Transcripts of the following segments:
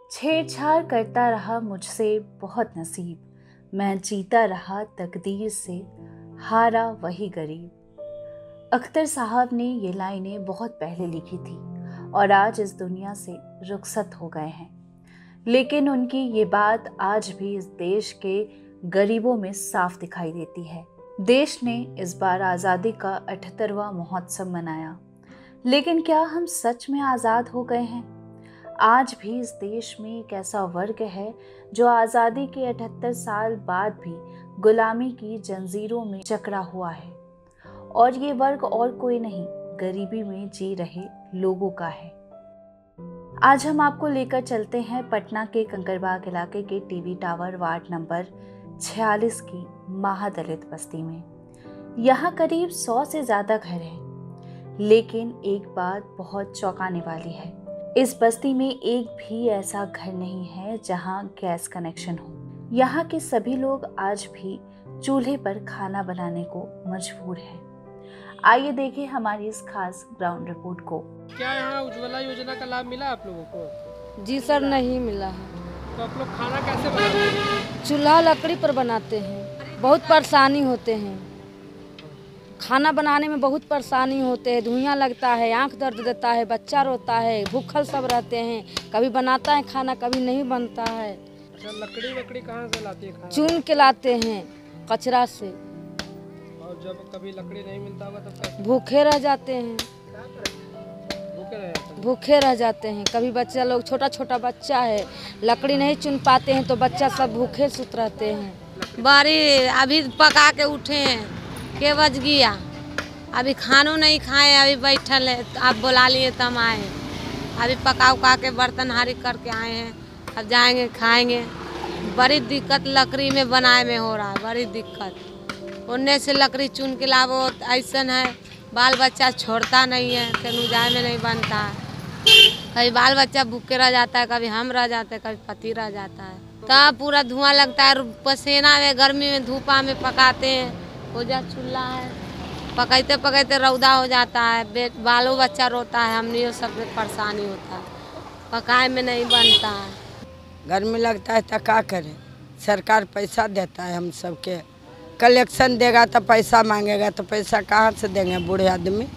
छेड़छाड़ करता रहा मुझसे बहुत नसीब, मैं जीता रहा तकदीर से, हारा वही गरीब। अख्तर साहब ने ये लाइनें बहुत पहले लिखी थी और आज इस दुनिया से रुखसत हो गए हैं, लेकिन उनकी ये बात आज भी इस देश के गरीबों में साफ दिखाई देती है। देश ने इस बार आज़ादी का 78वां महोत्सव मनाया, लेकिन क्या हम सच में आज़ाद हो गए हैं? आज भी इस देश में एक ऐसा वर्ग है जो आज़ादी के 78 साल बाद भी गुलामी की जंजीरों में जकड़ा हुआ है, और ये वर्ग और कोई नहीं, गरीबी में जी रहे लोगों का है। आज हम आपको लेकर चलते हैं पटना के कंकड़बाग इलाके के टीवी टावर वार्ड नंबर 46 की महादलित बस्ती में। यहाँ करीब 100 से ज़्यादा घर हैं, लेकिन एक बात बहुत चौंकाने वाली है। इस बस्ती में एक भी ऐसा घर नहीं है जहाँ गैस कनेक्शन हो। यहाँ के सभी लोग आज भी चूल्हे पर खाना बनाने को मजबूर हैं। आइए देखें हमारी इस खास ग्राउंड रिपोर्ट को। क्या यहाँ उज्ज्वला योजना का लाभ मिला आप लोगों को? जी सर, नहीं मिला है। तो आप लोग खाना कैसे बनाते हैं? चूल्हा लकड़ी पर बनाते हैं, बहुत परेशानी होते हैं। खाना बनाने में बहुत परेशानी होते है, धुआं लगता है, आंख दर्द देता है, बच्चा रोता है, भूखल सब रहते हैं। कभी बनाता है खाना, कभी नहीं बनता है। अच्छा, लकड़ी कहाँ से लाती है खाना? चुन के लाते हैं कचरा से। और जब कभी लकड़ी नहीं मिलता होगा तब कैसे? भूखे रह जाते हैं, भूखे रह जाते हैं। कभी बच्चा लोग, छोटा छोटा बच्चा है, लकड़ी नहीं चुन पाते हैं तो बच्चा सब भूखे सुत रहते हैं। बारी अभी पका के उठे हैं, के बज गया, अभी खानों नहीं खाए, अभी बैठल है। आप बुला लिए तो हम आए, अभी पका उका के बर्तन हारी करके आए हैं, अब जाएंगे खाएंगे। बड़ी दिक्कत लकड़ी में बनाए में हो रहा है, बड़ी दिक्कत। उन्ने से लकड़ी चुन के लावो, ऐसा है बाल बच्चा छोड़ता नहीं है, तेनू जाए में नहीं बनता है। कभी बाल बच्चा भूखे रह जाता है, कभी हम रह जाते हैं, कभी पति रह जाता है। तब पूरा धुआं लगता है, पसीना में गर्मी में धूपा में पकाते हैं। हो जा चूल्हा है, पकाते पकाते रौदा हो जाता है, बालो बच्चा रोता है, हमने सब में परेशानी होता है, पकाए में नहीं बनता है। गर्मी लगता है तो क्या करें? सरकार पैसा देता है, हम सबके कलेक्शन देगा तो पैसा मांगेगा, तो पैसा कहाँ से देंगे? बूढ़े आदमी,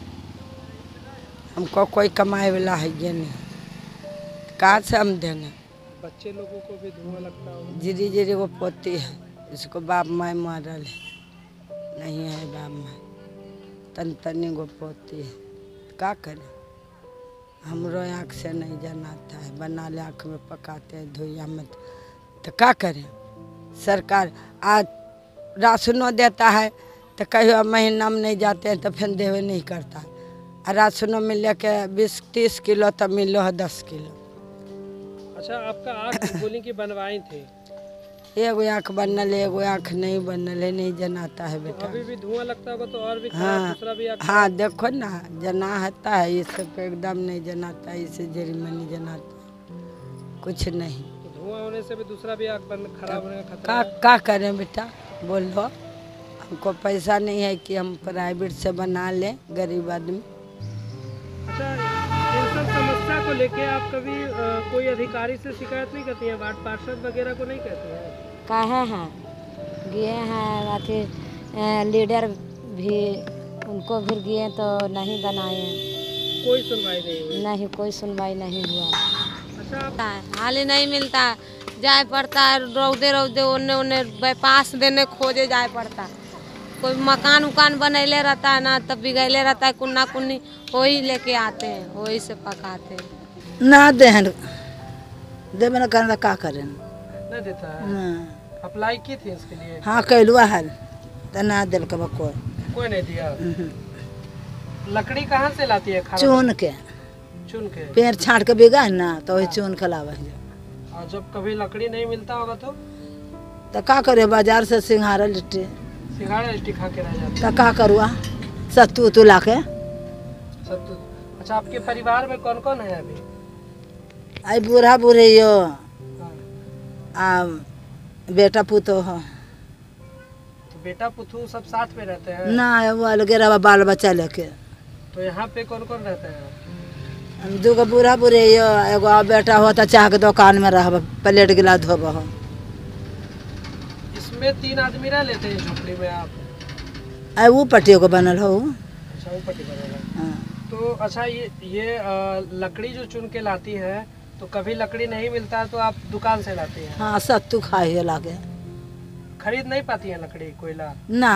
हमको कोई कमाए वाला है ये नहीं, कहाँ से हम देंगे? बच्चे लोगों को भी धुआं लगता होगा। जीरी जीरी वो पोती है, इसको बाप माँ मरल है, नहीं है बाप माँ, तनी गो पोती है, क्या करें? हमरो आँख से नहीं जनाता है, बना ले आँख में पकाते हैं धुइया में, तो क्या करें? सरकार आज राशनों देता है तो कहीं महीना में नहीं जाते हैं तो फिर देवे नहीं करता, और राशनों में लेके 20-30 किलो तो मिलो है 10 किलो। अच्छा, आपका आँख बोली की बनवाई थी? एगो आँख बनल है, एगो आँख नहीं बनल है, नहीं जनाता है बेटा। अभी भी धुआं लगता होगा तो और भी हाँ, दूसरा भी आँख? हाँ देखो ना, जना होता है, ये सब एकदम नहीं जनाता, इसे जरी में नहीं जनाता, कुछ नहीं। तो धुआं होने से भी दूसरा भी आँख खराब होने का खतरा है? क्या करें बेटा, बोलो। हमको पैसा नहीं है कि हम प्राइवेट से बना लें, गरीब आदमी। अच्छा, इन सब समस्या को लेके आप कभी कोई अधिकारी से शिकायत नहीं करती हैं? वार्ड पार्षद वगैरह को नहीं कहते हैं? कहाँ हैं, गए हैं, बाकी लीडर भी, उनको भी गए तो नहीं बनाए, कोई सुनवाई नहीं हुई? नहीं, कोई सुनवाई नहीं हुआ। अच्छा, हाल ही नहीं मिलता है, जाए पड़ता है रौदे रौदे, उन्ने पास देने खोजे जाए पड़ता है। कोई मकान उकान बनैले रहता है ना, तब बिगैले रहता है, कुन्ना कुन्नी वही लेके आते हैं, वही से पकाते हैं। ना दें, देवे न करना, क्या करें? नहीं देता है? अप्लाई की थी इसके लिए? हाँ कैलुआ है, तो ना दिल का कोई नहीं दिया। लकड़ी कहाँ से लाती है खाना? चुन के, चुन के पेड़ छाट के बिगा है ना, तो वही चुन के लावा है। और जब कभी लकड़ी नहीं मिलता होगा तो क्या करे? बाजार से सिंघारा लिट्टी, सिंघाड़ा लिट्टी खा के रह जाते? तो क्या करुआ? सत्तू उतू ला के। सत्तू। अच्छा, आपके परिवार में कौन कौन है अभी? आई बूढ़ा बूढ़ी यो, आ बेटा पुतो हो। तो बेटा पुतू सब साथ में रहते हैं? ना, वो अलगे रहा बाल बच्चा लेके। तो यहाँ पे कौन कौन रहते हैं? हम दूगो बूढ़ा बूढ़े एगो बेटा होता चाह के दुकान में रह प्लेट गिलास धोब। इसमें 3 आदमी रह लेते हैं झोपड़ी में आप? वो पट्टी को बनल हो। अच्छा, वो पट्टी बनल है। हाँ। तो अच्छा, ये लकड़ी जो चुन के लाती है, तो कभी लकड़ी नहीं मिलता है तो आप दुकान से लाती हैं? हाँ, सत्तू खाए लागे। खरीद नहीं पाती है लकड़ी कोयला? ना,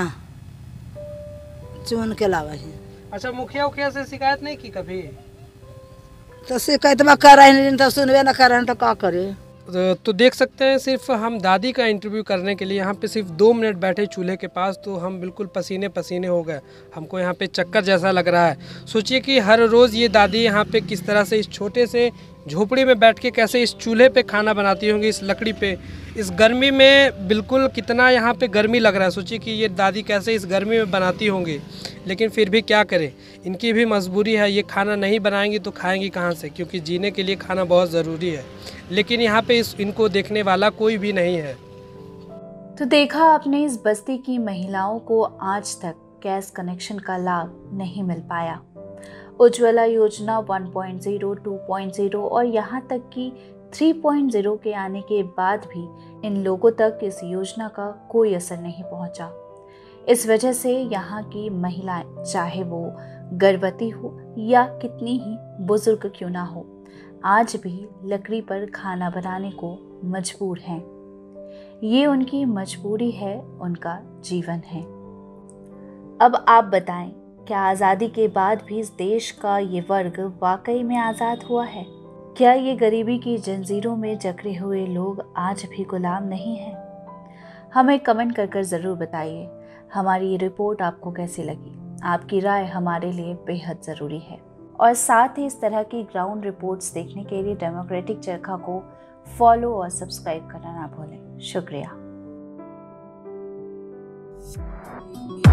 चुन के लावे है। अच्छा, मुखिया उखिया से शिकायत नहीं की कभी? तो शिकायत करे तो सुनबे न करे तो का करे। तो देख सकते हैं, सिर्फ हम दादी का इंटरव्यू करने के लिए यहाँ पे सिर्फ 2 मिनट बैठे चूल्हे के पास, तो हम बिल्कुल पसीने पसीने हो गए। हमको यहाँ पे चक्कर जैसा लग रहा है। सोचिए कि हर रोज़ ये दादी यहाँ पे किस तरह से इस छोटे से झोपड़ी में बैठ के कैसे इस चूल्हे पे खाना बनाती होंगी, इस लकड़ी पे, इस गर्मी में। बिल्कुल कितना यहाँ पे गर्मी लग रहा है। सोचिए कि ये दादी कैसे इस गर्मी में बनाती होंगी, लेकिन फिर भी क्या करें, इनकी भी मजबूरी है। ये खाना नहीं बनाएंगी तो खाएंगी कहाँ से, क्योंकि जीने के लिए खाना बहुत ज़रूरी है। लेकिन यहाँ पे इनको देखने वाला कोई भी नहीं है। तो देखा आपने, इस बस्ती की महिलाओं को आज तक गैस कनेक्शन का लाभ नहीं मिल पाया। उज्ज्वला योजना 1.0, 2.0 और यहाँ तक कि 3.0 के आने के बाद भी इन लोगों तक इस योजना का कोई असर नहीं पहुँचा। इस वजह से यहाँ की महिलाएं, चाहे वो गर्भवती हो या कितनी ही बुजुर्ग क्यों ना हो, आज भी लकड़ी पर खाना बनाने को मजबूर हैं। ये उनकी मजबूरी है, उनका जीवन है। अब आप बताएं, क्या आज़ादी के बाद भी इस देश का ये वर्ग वाकई में आज़ाद हुआ है? क्या ये गरीबी की जंजीरों में जकड़े हुए लोग आज भी गुलाम नहीं हैं? हमें कमेंट कर ज़रूर बताइए हमारी ये रिपोर्ट आपको कैसी लगी। आपकी राय हमारे लिए बेहद ज़रूरी है। और साथ ही इस तरह की ग्राउंड रिपोर्ट्स देखने के लिए डेमोक्रेटिक चरखा को फॉलो और सब्सक्राइब करना ना भूलें। शुक्रिया।